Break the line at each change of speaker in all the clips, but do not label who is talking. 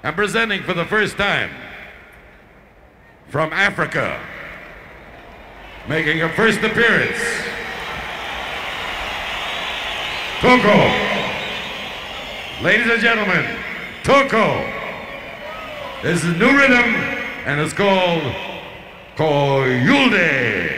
And presenting for the first time from Africa, making her first appearance, THOKO. Ladies and gentlemen, THOKO. This is a new rhythm and it's called Coyulde.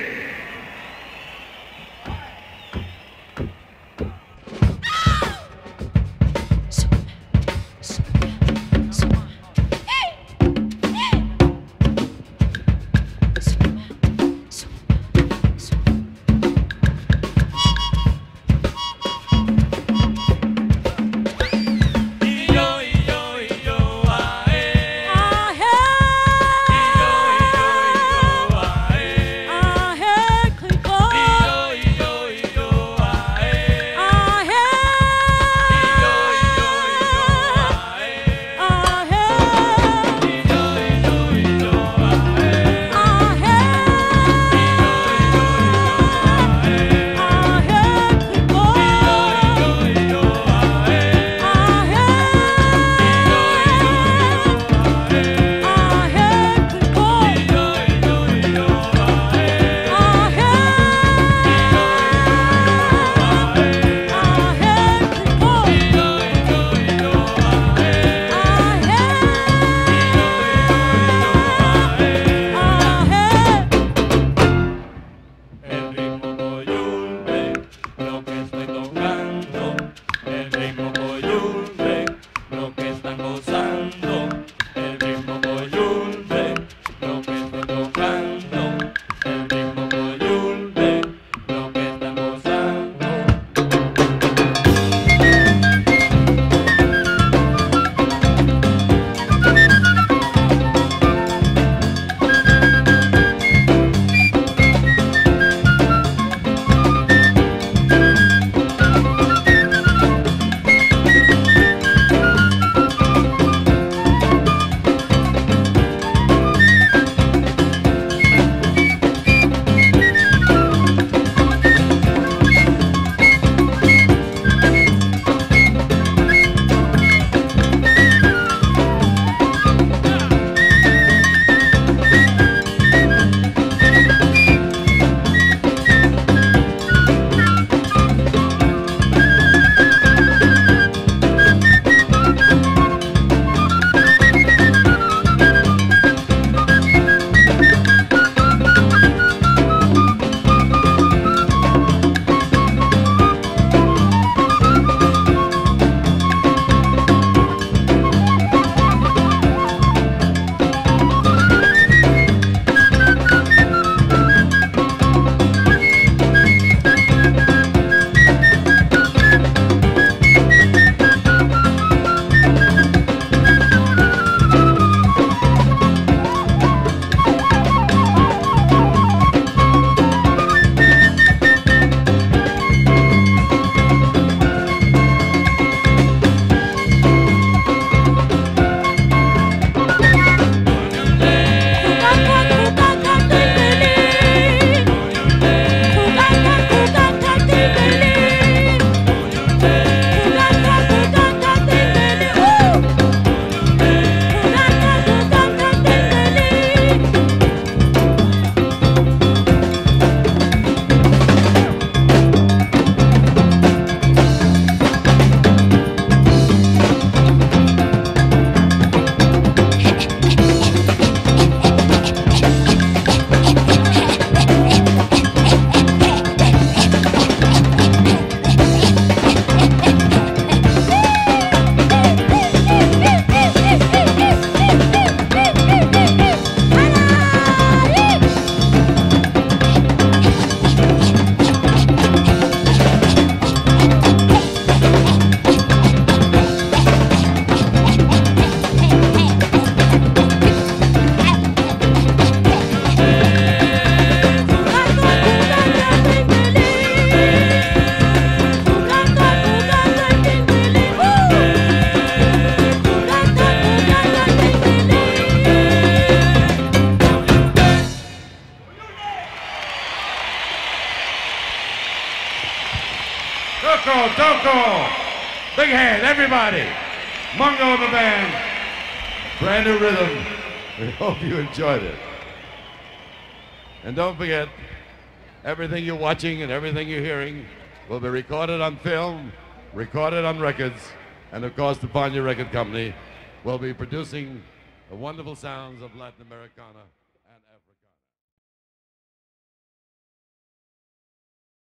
THOKO! Big hand, everybody. Mongo in the band. Brand new rhythm. We hope you enjoyed it. And don't forget, everything you're watching and everything you're hearing will be recorded on film, recorded on records, and of course the Panya Record Company will be producing the wonderful sounds of Latin Americana.